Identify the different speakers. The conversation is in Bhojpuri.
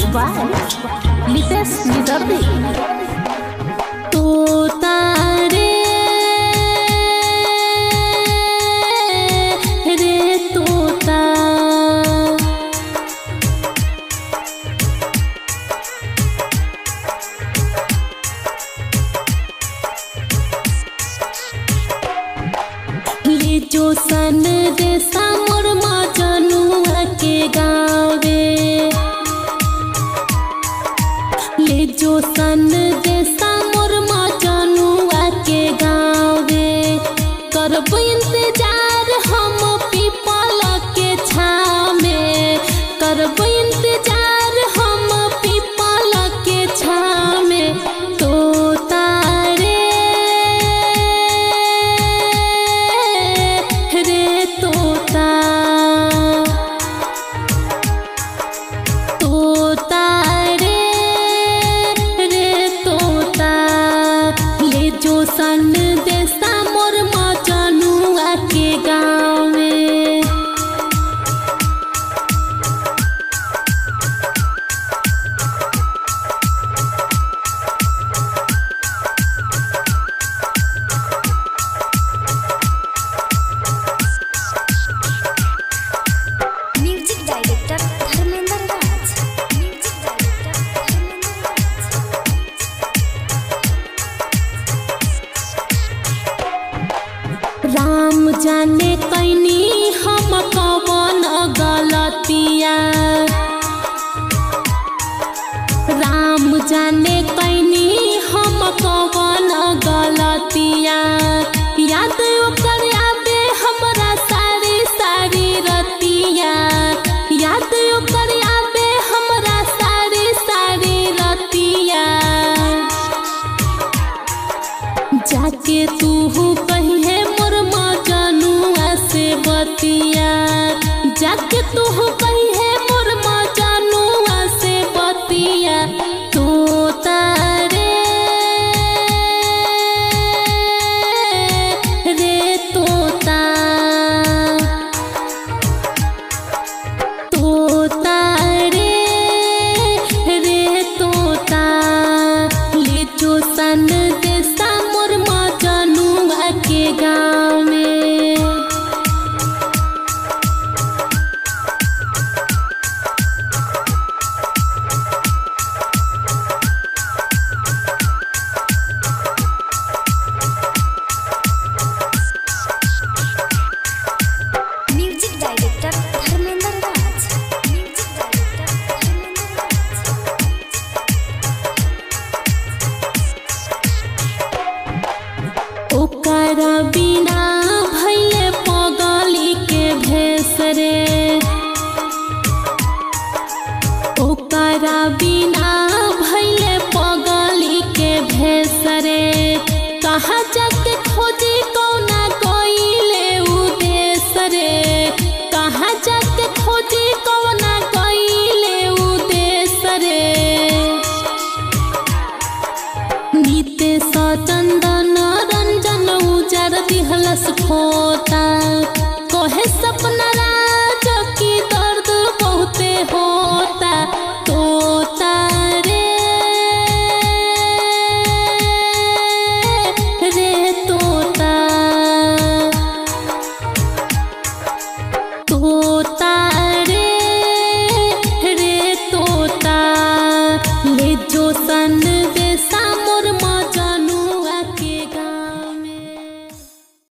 Speaker 1: by Lites Nidabdi.
Speaker 2: जो सन देसा मोर मजनुआ के गावे ले जो सन देसा मोर मजनुआ के गावे करब इंतजार हम पीपल के छाव में करब इंतजार हम पीपल के छाव में जो सन देसा मोर मजनुआ के गाँव में
Speaker 3: म्यूजिक डायरेक्टर धर्मेंद्र राज। राम जाने कैनी हम कवन गलतिया राम जाने कैनी हम कवन गलतिया याद ओकर आबे हमरा सारी सारी रतिया याद ओकर आबे हमरा सारी सारी रतिया जाके तू कही है मोर मजनुआ से बतिया जाके तू कही है मोर मजनुआ से बतिया तोता रे तोता तोता रे तोता ले जो सन देसा मोर मजनुआ के गाँव में म्यूजिक डायरेक्टर धर्मेंद्र राज। ओकरा बिना भैले पगली के भेस रे ओकरा बिना भैले पगली के भेस रे कहाँ जाके खोजी कौना गइले उदेश रे कहाँ जाके खोजी कौना गइले उदेश रे नितेश चंदन रंजन उजर दिहलस खोता कहे सपना